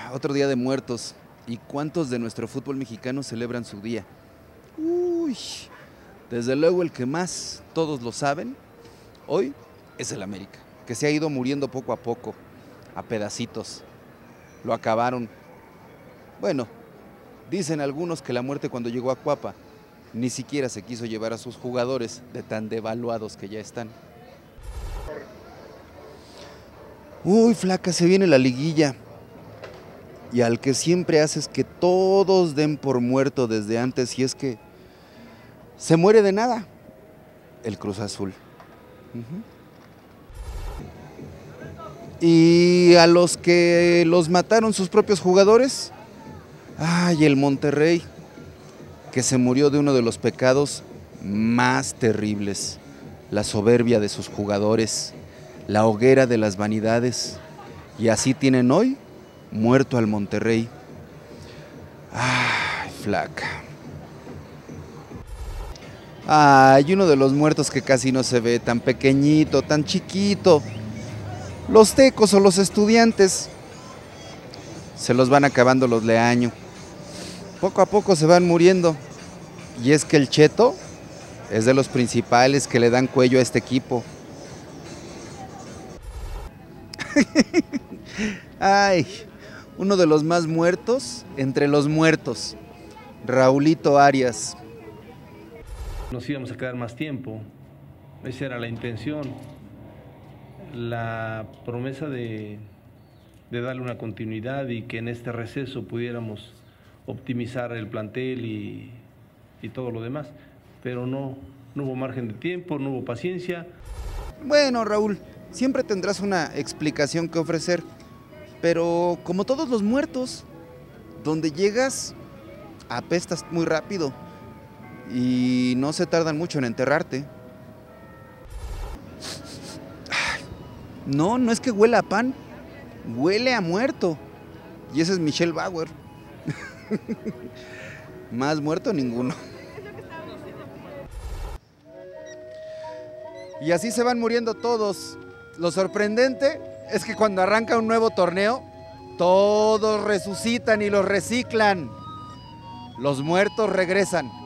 Otro día de muertos. ¿Y cuántos de nuestro fútbol mexicano celebran su día? Uy, desde luego el que más, todos lo saben, hoy es el América, que se ha ido muriendo poco a poco, a pedacitos. Lo acabaron. Bueno, dicen algunos que la muerte cuando llegó a Cuapa ni siquiera se quiso llevar a sus jugadores de tan devaluados que ya están. Uy, flaca, se viene la liguilla. Y al que siempre haces que todos den por muerto desde antes, y es que se muere de nada, el Cruz Azul. Y a los que los mataron sus propios jugadores, ay, el Monterrey, que se murió de uno de los pecados más terribles, la soberbia de sus jugadores, la hoguera de las vanidades, y así tienen hoy muerto al Monterrey. Ay, flaca. Ay, uno de los muertos que casi no se ve, tan pequeñito, tan chiquito. Los tecos o los estudiantes. Se los van acabando los Leaño. Poco a poco se van muriendo. Y es que el Cheto es de los principales que le dan cuello a este equipo. Ay, uno de los más muertos entre los muertos, Raulito Arias. Nos íbamos a quedar más tiempo, esa era la intención, la promesa de darle una continuidad y que en este receso pudiéramos optimizar el plantel y todo lo demás, pero no hubo margen de tiempo, no hubo paciencia. Bueno, Raúl, siempre tendrás una explicación que ofrecer, pero como todos los muertos, donde llegas apestas muy rápido y no se tardan mucho en enterrarte. No, no es que huela a pan, huele a muerto. Y ese es Michelle Bauer. Más muerto ninguno. Y así se van muriendo todos. Lo sorprendente es que cuando arranca un nuevo torneo, todos resucitan y los reciclan. Los muertos regresan.